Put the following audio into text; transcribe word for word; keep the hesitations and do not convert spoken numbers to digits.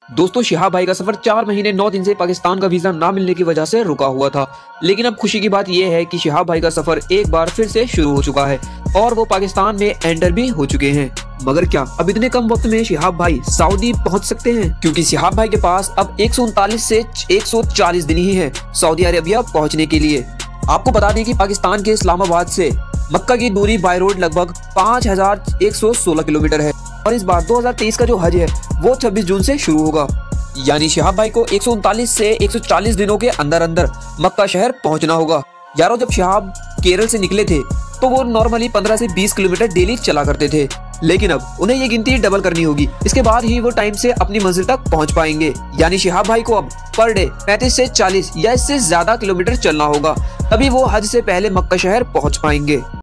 दोस्तों शिहाब भाई का सफर चार महीने नौ दिन से पाकिस्तान का वीजा ना मिलने की वजह से रुका हुआ था, लेकिन अब खुशी की बात यह है कि शिहाब भाई का सफर एक बार फिर से शुरू हो चुका है और वो पाकिस्तान में एंटर भी हो चुके हैं। मगर क्या अब इतने कम वक्त में शिहाब भाई सऊदी पहुंच सकते हैं? क्योंकि शिहाब भाई के पास अब एक सौ उनतालीस से एक सौ चालीस दिन ही है सऊदी अरेबिया पहुंचने के लिए। आपको बता दें कि पाकिस्तान के इस्लामाबाद से मक्का की दूरी बाय रोड लगभग पाँच हजार एक सौ सोलह किलोमीटर है और इस बार दो हज़ार तेईस का जो हज है वो छब्बीस जून से शुरू होगा। यानी शिहाब भाई को एक सौ उनतालीस से एक सौ चालीस दिनों के अंदर अंदर मक्का शहर पहुंचना होगा। यारों, जब शिहाब केरल से निकले थे तो वो नॉर्मली पंद्रह से बीस किलोमीटर डेली चला करते थे, लेकिन अब उन्हें ये गिनती डबल करनी होगी। इसके बाद ही वो टाइम से अपनी मंजिल तक पहुंच पाएंगे। यानी शिहाब भाई को अब पर डे पैंतीस से चालीस या इससे ज्यादा किलोमीटर चलना होगा, तभी वो हज से पहले मक्का शहर पहुंच पाएंगे।